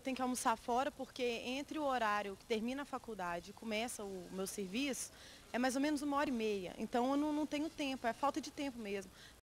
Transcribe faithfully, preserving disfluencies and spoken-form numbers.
tenho que almoçar fora porque entre o horário que termina a faculdade e começa o meu serviço, é mais ou menos uma hora e meia. Então eu não, não tenho tempo, é falta de tempo mesmo.